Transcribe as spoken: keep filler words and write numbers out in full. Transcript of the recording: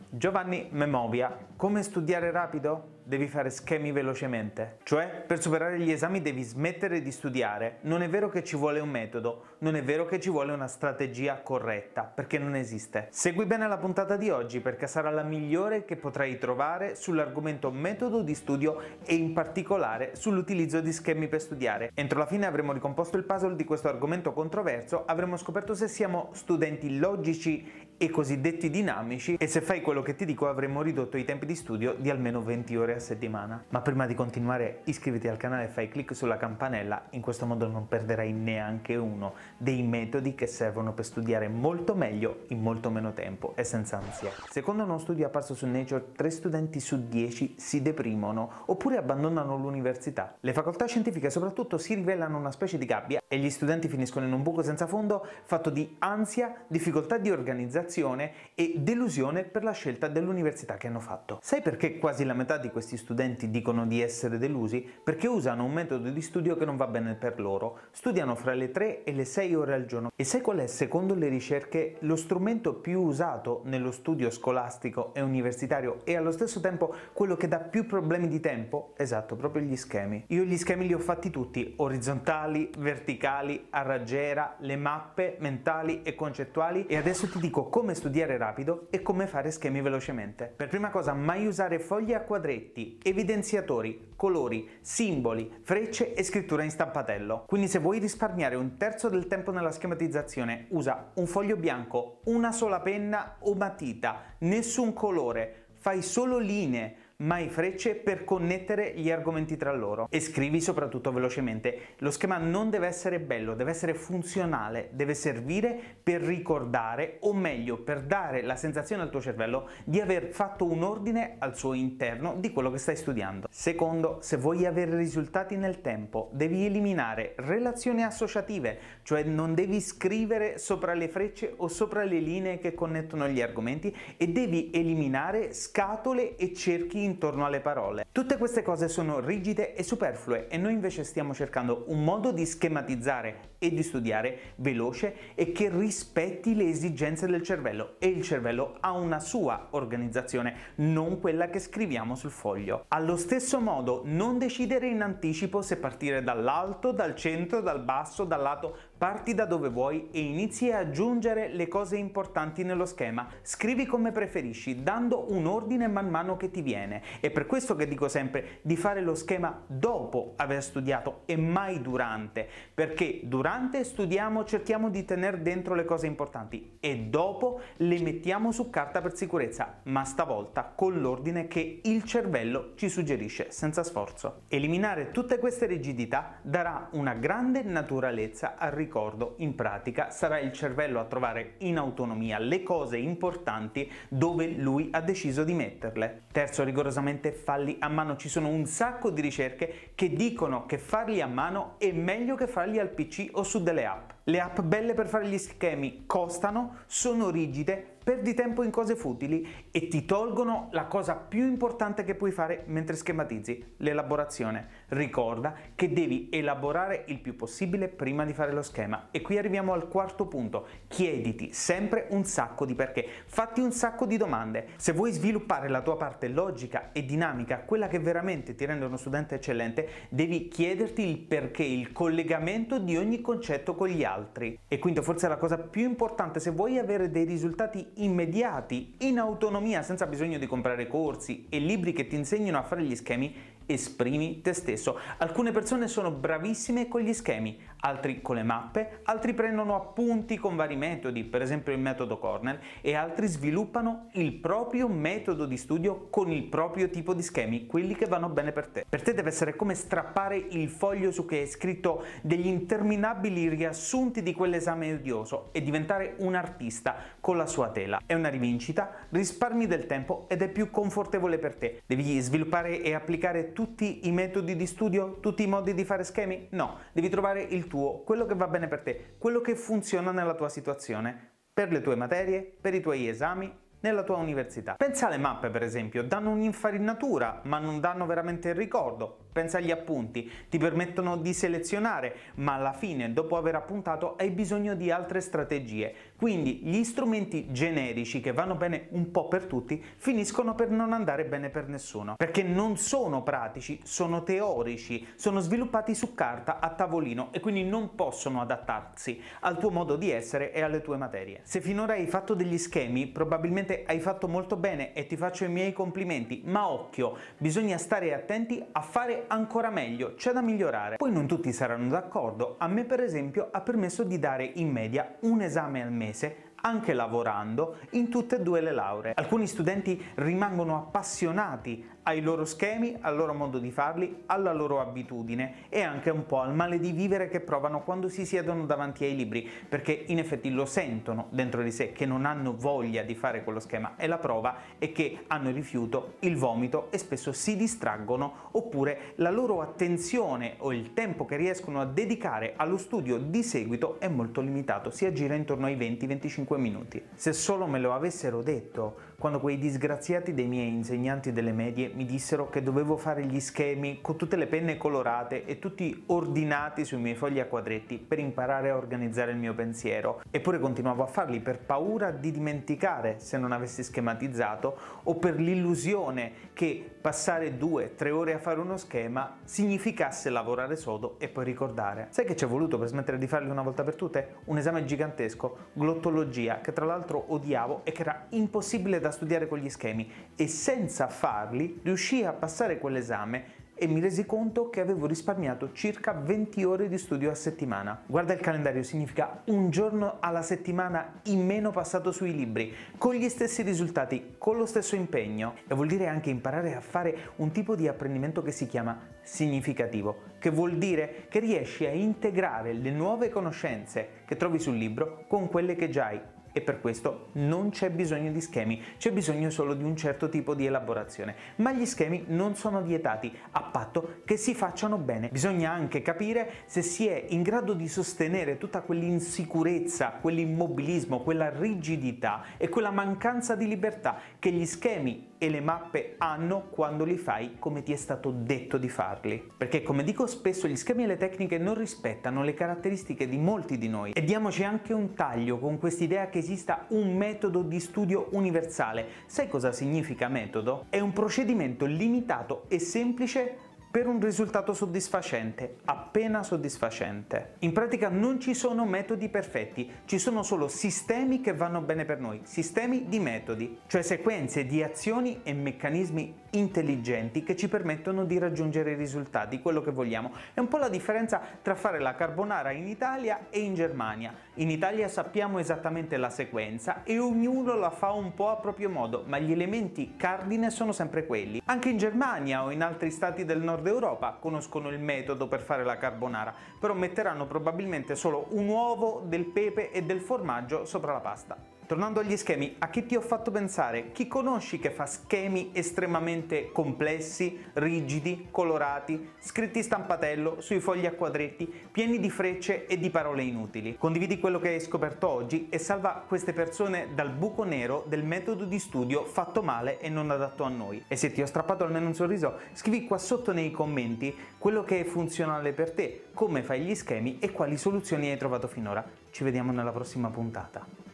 Giovanni Memovia. Come studiare rapido? Devi fare schemi velocemente. Cioè, per superare gli esami devi smettere di studiare. Non è vero che ci vuole un metodo, non è vero che ci vuole una strategia corretta, perché non esiste. Segui bene la puntata di oggi perché sarà la migliore che potrai trovare sull'argomento metodo di studio e in particolare sull'utilizzo di schemi per studiare. Entro la fine avremo ricomposto il puzzle di questo argomento controverso, avremo scoperto se siamo studenti logici e cosiddetti dinamici e se fai quello che ti dico avremo ridotto i tempi di studio di almeno venti ore a settimana. Ma prima di continuare iscriviti al canale e fai clic sulla campanella, in questo modo non perderai neanche uno dei metodi che servono per studiare molto meglio in molto meno tempo e senza ansia. Secondo uno studio apparso su Nature, tre studenti su dieci si deprimono oppure abbandonano l'università. Le facoltà scientifiche soprattutto si rivelano una specie di gabbia e gli studenti finiscono in un buco senza fondo fatto di ansia, difficoltà di organizzazione e delusione per la scelta dell'università che hanno fatto. Sai perché quasi la metà di questi studenti dicono di essere delusi? Perché usano un metodo di studio che non va bene per loro. Studiano fra le tre e le sei ore al giorno. E sai qual è, secondo le ricerche, lo strumento più usato nello studio scolastico e universitario e allo stesso tempo quello che dà più problemi di tempo? Esatto, proprio gli schemi. Io gli schemi li ho fatti tutti, orizzontali, verticali, a raggiera, le mappe mentali e concettuali, e adesso ti dico come studiare rapido e come fare schemi velocemente. Per prima cosa, mai usare fogli a quadretti, evidenziatori, colori, simboli, frecce e scrittura in stampatello. Quindi se vuoi risparmiare un terzo del tempo nella schematizzazione, usa un foglio bianco, una sola penna o matita, nessun colore, fai solo linee, mai frecce per connettere gli argomenti tra loro e scrivi soprattutto velocemente. Lo schema non deve essere bello, deve essere funzionale, deve servire per ricordare, o meglio per dare la sensazione al tuo cervello di aver fatto un ordine al suo interno di quello che stai studiando. Secondo, se vuoi avere risultati nel tempo, devi eliminare relazioni associative, cioè non devi scrivere sopra le frecce o sopra le linee che connettono gli argomenti, e devi eliminare scatole e cerchi intorno alle parole. Tutte queste cose sono rigide e superflue e noi invece stiamo cercando un modo di schematizzare e di studiare veloce e che rispetti le esigenze del cervello, e il cervello ha una sua organizzazione, non quella che scriviamo sul foglio. Allo stesso modo, non decidere in anticipo se partire dall'alto, dal centro, dal basso, dal lato. Parti da dove vuoi e inizi a aggiungere le cose importanti nello schema. Scrivi come preferisci, dando un ordine man mano che ti viene. È per questo che dico sempre di fare lo schema dopo aver studiato e mai durante, perché durante studiamo, cerchiamo di tenere dentro le cose importanti e dopo le mettiamo su carta per sicurezza, ma stavolta con l'ordine che il cervello ci suggerisce senza sforzo. Eliminare tutte queste rigidità darà una grande naturalezza al ricordo. In pratica sarà il cervello a trovare in autonomia le cose importanti dove lui ha deciso di metterle. Terzo, rigorosamente falli a mano. Ci sono un sacco di ricerche che dicono che farli a mano è meglio che farli al P C o su delle app. Le app belle per fare gli schemi costano, sono rigide, perdi tempo in cose futili e ti tolgono la cosa più importante che puoi fare mentre schematizzi, l'elaborazione. Ricorda che devi elaborare il più possibile prima di fare lo schema. E qui arriviamo al quarto punto: chiediti sempre un sacco di perché, fatti un sacco di domande. Se vuoi sviluppare la tua parte logica e dinamica, quella che veramente ti rende uno studente eccellente, devi chiederti il perché, il collegamento di ogni concetto con gli altri. E quindi forse la cosa più importante, se vuoi avere dei risultati immediati, in autonomia, senza bisogno di comprare corsi e libri che ti insegnino a fare gli schemi, esprimi te stesso. Alcune persone sono bravissime con gli schemi, altri con le mappe, altri prendono appunti con vari metodi, per esempio il metodo Cornell, e altri sviluppano il proprio metodo di studio con il proprio tipo di schemi, quelli che vanno bene per te. Per te deve essere come strappare il foglio su cui hai scritto degli interminabili riassunti di quell'esame odioso e diventare un artista con la sua tela. È una rivincita, risparmi del tempo ed è più confortevole per te. Devi sviluppare e applicare tutti i metodi di studio, tutti i modi di fare schemi? No, devi trovare il tuo, quello che va bene per te, quello che funziona nella tua situazione, per le tue materie, per i tuoi esami, nella tua università. Pensa alle mappe, per esempio, danno un'infarinatura, ma non danno veramente il ricordo. pensa agli appunti, ti permettono di selezionare, ma alla fine, dopo aver appuntato, hai bisogno di altre strategie. Quindi gli strumenti generici che vanno bene un po' per tutti finiscono per non andare bene per nessuno, perché non sono pratici, sono teorici, sono sviluppati su carta a tavolino e quindi non possono adattarsi al tuo modo di essere e alle tue materie. Se finora hai fatto degli schemi, probabilmente hai fatto molto bene e ti faccio i miei complimenti, ma occhio, bisogna stare attenti a fare ancora meglio, c'è da migliorare. Poi non tutti saranno d'accordo, a me per esempio ha permesso di dare in media un esame al mese anche lavorando in tutte e due le lauree. Alcuni studenti rimangono appassionati ai loro schemi, al loro modo di farli, alla loro abitudine e anche un po' al male di vivere che provano quando si siedono davanti ai libri, perché in effetti lo sentono dentro di sé che non hanno voglia di fare quello schema e la prova è che hanno il rifiuto, il vomito e spesso si distraggono, oppure la loro attenzione o il tempo che riescono a dedicare allo studio di seguito è molto limitato, si aggira intorno ai venti venticinque minuti. Se solo me lo avessero detto quando quei disgraziati dei miei insegnanti delle medie mi dissero che dovevo fare gli schemi con tutte le penne colorate e tutti ordinati sui miei fogli a quadretti per imparare a organizzare il mio pensiero, eppure continuavo a farli per paura di dimenticare se non avessi schematizzato o per l'illusione che passare due tre ore a fare uno schema significasse lavorare sodo e poi ricordare. Sai che ci è voluto per smettere di farli una volta per tutte? Un esame gigantesco, glottologia, che tra l'altro odiavo e che era impossibile da studiare con gli schemi, e senza farli riuscii a passare quell'esame e mi resi conto che avevo risparmiato circa venti ore di studio a settimana. Guarda il calendario, significa un giorno alla settimana in meno passato sui libri, con gli stessi risultati, con lo stesso impegno. E vuol dire anche imparare a fare un tipo di apprendimento che si chiama significativo, che vuol dire che riesci a integrare le nuove conoscenze che trovi sul libro con quelle che già hai. E per questo non c'è bisogno di schemi, c'è bisogno solo di un certo tipo di elaborazione. Ma gli schemi non sono vietati, a patto che si facciano bene. Bisogna anche capire se si è in grado di sostenere tutta quell'insicurezza, quell'immobilismo, quella rigidità e quella mancanza di libertà che gli schemi e le mappe hanno quando li fai come ti è stato detto di farli. Perché, come dico spesso, gli schemi e le tecniche non rispettano le caratteristiche di molti di noi. E diamoci anche un taglio con quest'idea che esista un metodo di studio universale. Sai cosa significa metodo? È un procedimento limitato e semplice per un risultato soddisfacente, appena soddisfacente. In pratica non ci sono metodi perfetti, ci sono solo sistemi che vanno bene per noi, sistemi di metodi, cioè sequenze di azioni e meccanismi intelligenti che ci permettono di raggiungere i risultati, quello che vogliamo. È un po' la differenza tra fare la carbonara in Italia e in Germania. In Italia sappiamo esattamente la sequenza e ognuno la fa un po' a proprio modo, ma gli elementi cardine sono sempre quelli. Anche in Germania o in altri stati del nord Europa conoscono il metodo per fare la carbonara, però metteranno probabilmente solo un uovo, del pepe e del formaggio sopra la pasta. Tornando agli schemi, a chi ti ho fatto pensare? Chi conosci che fa schemi estremamente complessi, rigidi, colorati, scritti stampatello, sui fogli a quadretti, pieni di frecce e di parole inutili? Condividi quello che hai scoperto oggi e salva queste persone dal buco nero del metodo di studio fatto male e non adatto a noi. E se ti ho strappato almeno un sorriso, scrivi qua sotto nei commenti quello che è funzionale per te, come fai gli schemi e quali soluzioni hai trovato finora. Ci vediamo nella prossima puntata.